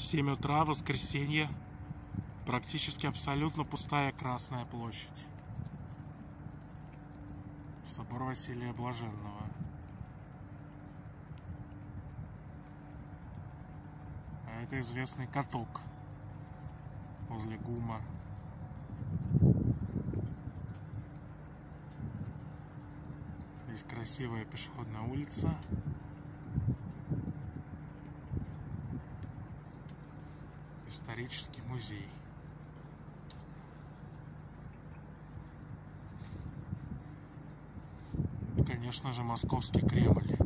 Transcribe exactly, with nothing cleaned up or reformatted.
семь утра, воскресенье. Практически абсолютно пустая Красная площадь. Собор Василия Блаженного. А это известный каток возле ГУМа. Здесь красивая пешеходная улица. Исторический музей. И, конечно же, Московский Кремль.